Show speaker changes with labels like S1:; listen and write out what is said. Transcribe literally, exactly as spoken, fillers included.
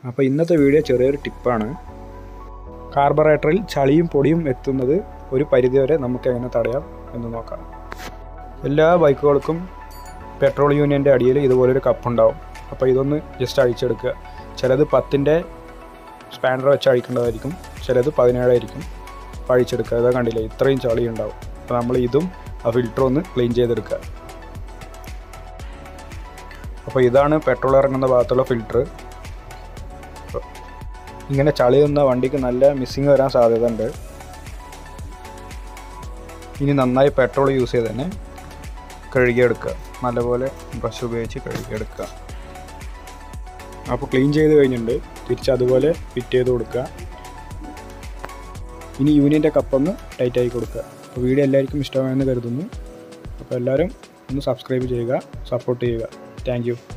S1: അപ്പോൾ ഇന്നത്തെ വീഡിയോ ചെറിയൊരു ടിപ്പാണ്. കാർബറേറ്ററിൽ ചളിയും പൊടിയും എത്തുന്നത് ഒരു പരിധിവരെ നമുക്ക് എങ്ങനെ തടയാം എന്ന് നോക്കാം. എല്ലാ ബൈക്കുകൾക്കും പെട്രോൾ യൂണിയൻ്റെ അടിയിൽ ഇതുപോലൊരു കപ്പുണ്ടാവും. അപ്പോൾ ഇതൊന്ന് ജസ്റ്റ് അഴിച്ചെടുക്കുക. ചിലത് പത്തിൻ്റെ സ്പാനർ വെച്ച് അഴിക്കേണ്ടതായിരിക്കും, ചിലത് പതിനേഴായിരിക്കും. അപ്പോൾ അഴിച്ചെടുക്കുക. ഇതാ കണ്ടില്ലേ, ഇത്രയും ചളി ഉണ്ടാവും. അപ്പോൾ നമ്മൾ ഇതും ആ ഫിൽറ്ററും ഒന്ന് ക്ലീൻ ചെയ്തെടുക്കുക. അപ്പോൾ ഇതാണ് പെട്രോൾ ഇറങ്ങുന്ന ഭാഗത്തുള്ള ഫിൽറ്റർ. ഇങ്ങനെ ചളി നിന്ന വണ്ടിക്ക് നല്ല മിസ്സിങ് വരാൻ സാധ്യത ഉണ്ട്. ഇനി നന്നായി പെട്രോൾ യൂസ് ചെയ്ത് തന്നെ കഴുകിയെടുക്കുക. നല്ലപോലെ ബ്രഷ് ഉപയോഗിച്ച് കഴുകിയെടുക്കുക. അപ്പോൾ ക്ലീൻ ചെയ്ത് കഴിഞ്ഞിട്ടുണ്ട്. തിരിച്ച് അതുപോലെ ഫിറ്റ് ചെയ്ത് കൊടുക്കുക. ഇനി യൂണിയൻ്റെ കപ്പൊന്ന് ടൈറ്റായി കൊടുക്കുക. അപ്പോൾ വീഡിയോ എല്ലാവർക്കും ഇഷ്ടമായെന്ന് കരുതുന്നു. അപ്പോൾ എല്ലാവരും ഒന്ന് സബ്സ്ക്രൈബ് ചെയ്യുക, സപ്പോർട്ട് ചെയ്യുക. Thank U.